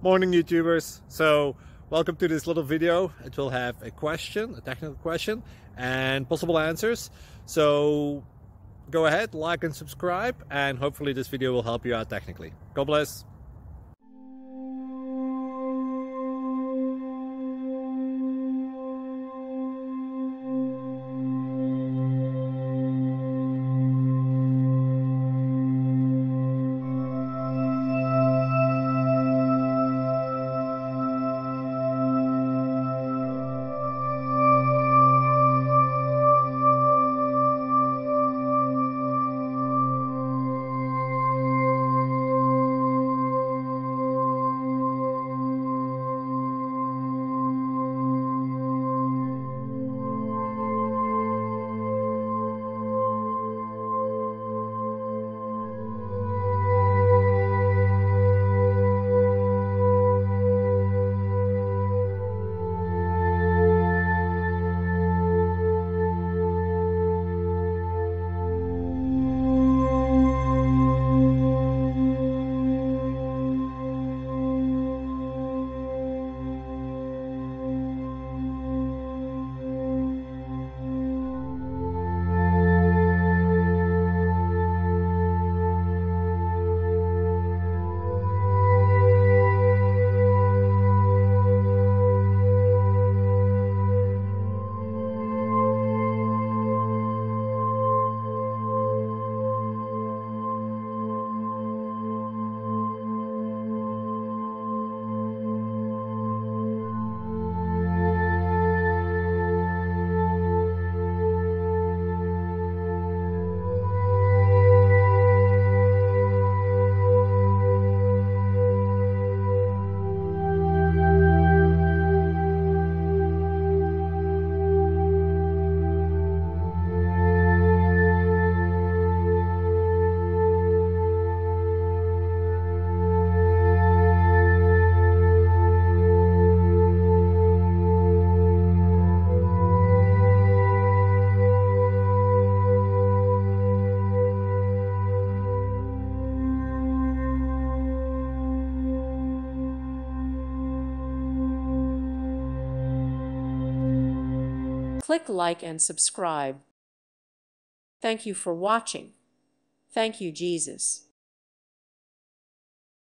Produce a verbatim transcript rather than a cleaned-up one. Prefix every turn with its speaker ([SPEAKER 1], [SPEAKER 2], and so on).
[SPEAKER 1] morning, YouTubers. So welcome to this little video. It will have a question, a technical question, and possible answers. So go ahead, like and subscribe, and hopefully this video will help you out technically. God bless.
[SPEAKER 2] Click like and subscribe. Thank you for watching. Thank you, Jesus.